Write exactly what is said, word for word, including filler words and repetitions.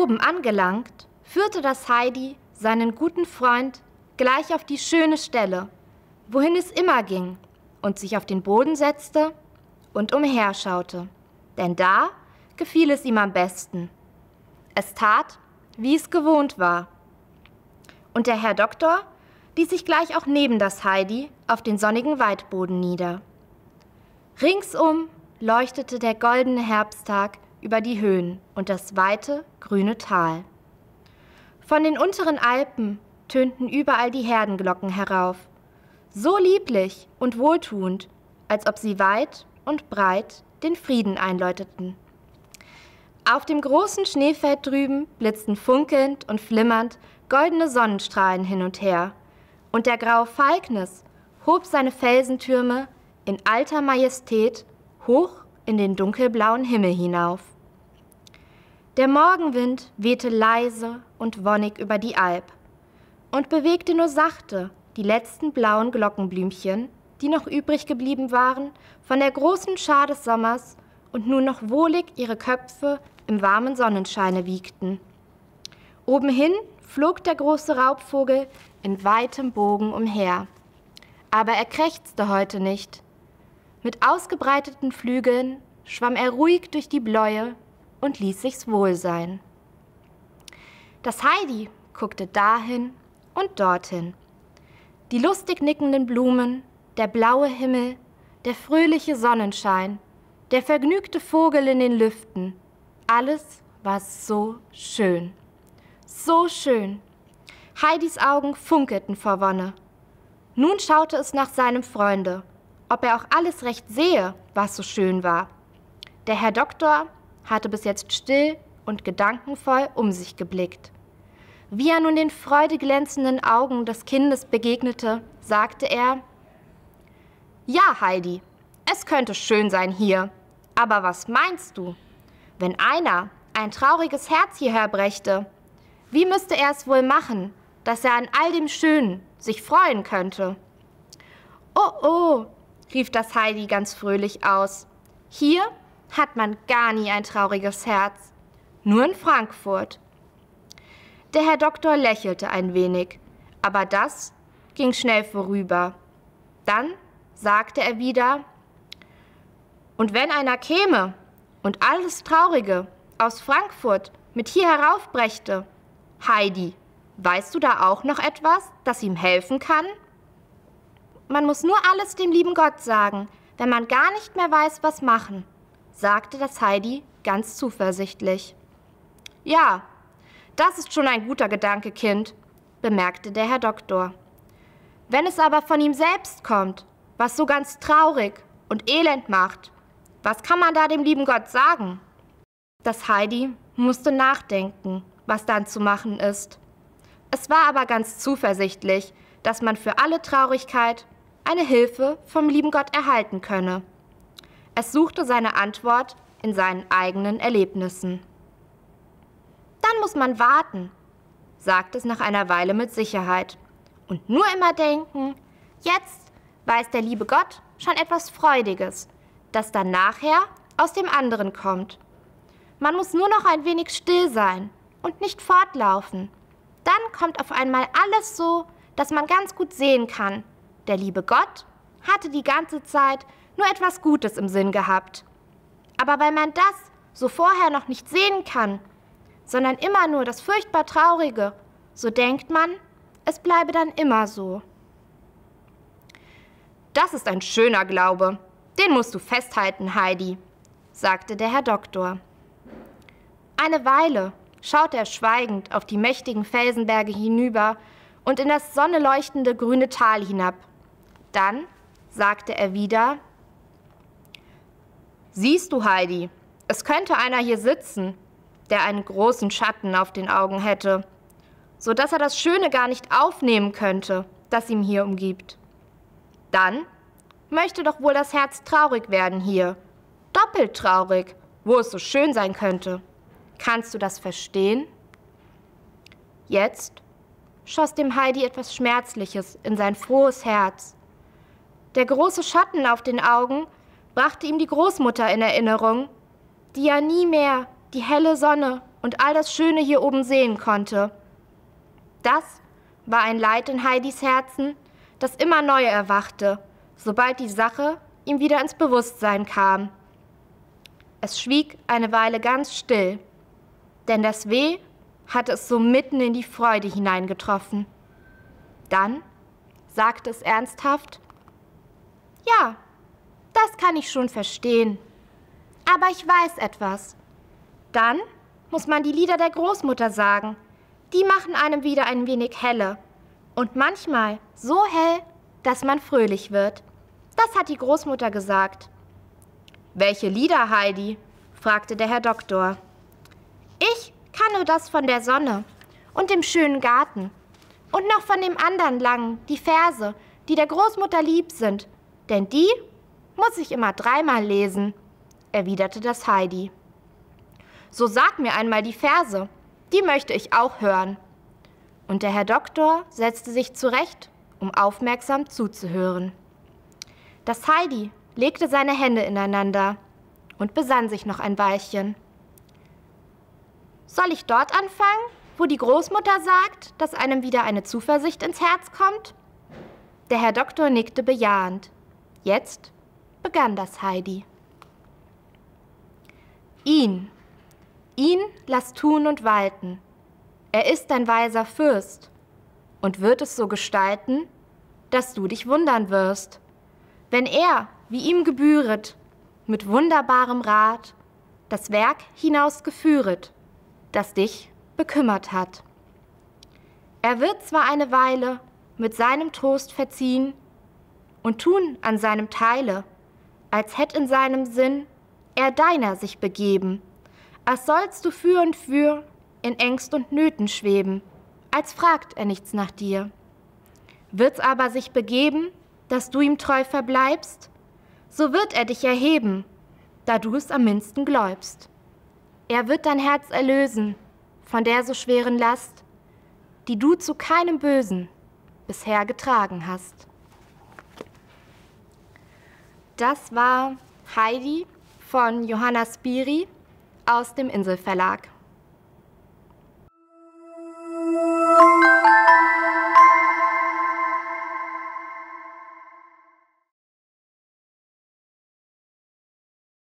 oben angelangt, führte das Heidi seinen guten Freund gleich auf die schöne Stelle, wohin es immer ging, und sich auf den Boden setzte und umherschaute, denn da gefiel es ihm am besten. Es tat, wie es gewohnt war. Und der Herr Doktor ließ sich gleich auch neben das Heidi auf den sonnigen Waldboden nieder. Ringsum leuchtete der goldene Herbsttag über die Höhen und das weite, grüne Tal. Von den unteren Alpen tönten überall die Herdenglocken herauf, so lieblich und wohltuend, als ob sie weit und breit den Frieden einläuteten. Auf dem großen Schneefeld drüben blitzten funkelnd und flimmernd goldene Sonnenstrahlen hin und her, und der graue Falknis hob seine Felsentürme in alter Majestät hoch in den dunkelblauen Himmel hinauf. Der Morgenwind wehte leise und wonnig über die Alp und bewegte nur sachte die letzten blauen Glockenblümchen, die noch übrig geblieben waren von der großen Schar des Sommers und nun noch wohlig ihre Köpfe im warmen Sonnenscheine wiegten. Obenhin flog der große Raubvogel in weitem Bogen umher. Aber er krächzte heute nicht. Mit ausgebreiteten Flügeln schwamm er ruhig durch die Bläue und ließ sich's wohl sein. Das Heidi guckte dahin und dorthin. Die lustig nickenden Blumen, der blaue Himmel, der fröhliche Sonnenschein, der vergnügte Vogel in den Lüften, alles war so schön, so schön. Heidis Augen funkelten vor Wonne. Nun schaute es nach seinem Freunde, ob er auch alles recht sehe, was so schön war. Der Herr Doktor hatte bis jetzt still und gedankenvoll um sich geblickt. Wie er nun den freudeglänzenden Augen des Kindes begegnete, sagte er: »Ja, Heidi, es könnte schön sein hier, aber was meinst du, wenn einer ein trauriges Herz hierher brächte? Wie müsste er es wohl machen, dass er an all dem Schönen sich freuen könnte?« »Oh, oh«, rief das Heidi ganz fröhlich aus, »hier hat man gar nie ein trauriges Herz, nur in Frankfurt.« Der Herr Doktor lächelte ein wenig, aber das ging schnell vorüber. Dann sagte er wieder: »Und wenn einer käme und alles Traurige aus Frankfurt mit hier heraufbrächte, Heidi, weißt du da auch noch etwas, das ihm helfen kann?« »Man muss nur alles dem lieben Gott sagen, wenn man gar nicht mehr weiß, was machen«, sagte das Heidi ganz zuversichtlich. »Ja, das ist schon ein guter Gedanke, Kind«, bemerkte der Herr Doktor. »Wenn es aber von ihm selbst kommt, was so ganz traurig und elend macht, was kann man da dem lieben Gott sagen?« Das Heidi musste nachdenken, was dann zu machen ist. Es war aber ganz zuversichtlich, dass man für alle Traurigkeit eine Hilfe vom lieben Gott erhalten könne. Es suchte seine Antwort in seinen eigenen Erlebnissen. »Dann muss man warten«, sagte es nach einer Weile mit Sicherheit. »Und nur immer denken, jetzt weiß der liebe Gott schon etwas Freudiges, das dann nachher aus dem anderen kommt. Man muss nur noch ein wenig still sein und nicht fortlaufen. Dann kommt auf einmal alles so, dass man ganz gut sehen kann. Der liebe Gott hatte die ganze Zeit nur etwas Gutes im Sinn gehabt. Aber weil man das so vorher noch nicht sehen kann, sondern immer nur das furchtbar Traurige, so denkt man, es bleibe dann immer so.« »Das ist ein schöner Glaube. Den musst du festhalten, Heidi«, sagte der Herr Doktor. Eine Weile schaute er schweigend auf die mächtigen Felsenberge hinüber und in das sonneleuchtende grüne Tal hinab. Dann sagte er wieder: »Siehst du, Heidi, es könnte einer hier sitzen, der einen großen Schatten auf den Augen hätte, so dass er das Schöne gar nicht aufnehmen könnte, das ihm hier umgibt. Dann möchte doch wohl das Herz traurig werden hier, doppelt traurig, wo es so schön sein könnte. Kannst du das verstehen?« Jetzt schoss dem Heidi etwas Schmerzliches in sein frohes Herz. Der große Schatten auf den Augen brachte ihm die Großmutter in Erinnerung, die ja nie mehr die helle Sonne und all das Schöne hier oben sehen konnte. Das war ein Leid in Heidis Herzen, das immer neu erwachte, sobald die Sache ihm wieder ins Bewusstsein kam. Es schwieg eine Weile ganz still, denn das Weh hatte es so mitten in die Freude hineingetroffen. Dann sagte es ernsthaft: »Ja, das kann ich schon verstehen. Aber ich weiß etwas. Dann muss man die Lieder der Großmutter sagen. Die machen einem wieder ein wenig helle. Und manchmal so hell, dass man fröhlich wird. Das hat die Großmutter gesagt.« »Welche Lieder, Heidi?« fragte der Herr Doktor. »Ich kann nur das von der Sonne und dem schönen Garten und noch von dem anderen langen, die Verse, die der Großmutter lieb sind, denn die muss ich immer dreimal lesen«, erwiderte das Heidi. »So sag mir einmal die Verse, die möchte ich auch hören.« Und der Herr Doktor setzte sich zurecht, um aufmerksam zuzuhören. Das Heidi legte seine Hände ineinander und besann sich noch ein Weilchen. »Soll ich dort anfangen, wo die Großmutter sagt, dass einem wieder eine Zuversicht ins Herz kommt?« Der Herr Doktor nickte bejahend. Jetzt begann das Heidi. Ihn, ihn lass tun und walten. Er ist ein weiser Fürst und wird es so gestalten, dass du dich wundern wirst, wenn er, wie ihm gebühret, mit wunderbarem Rat das Werk hinausgeführet, das dich bekümmert hat. Er wird zwar eine Weile mit seinem Trost verziehen und tun an seinem Teile, als hätt in seinem Sinn er deiner sich begeben, als sollst du für und für in Ängst und Nöten schweben, als fragt er nichts nach dir. Wird's aber sich begeben, dass du ihm treu verbleibst, so wird er dich erheben, da du es am mindesten gläubst. Er wird dein Herz erlösen von der so schweren Last, die du zu keinem Bösen bisher getragen hast. Das war Heidi von Johanna Spiri aus dem Inselverlag.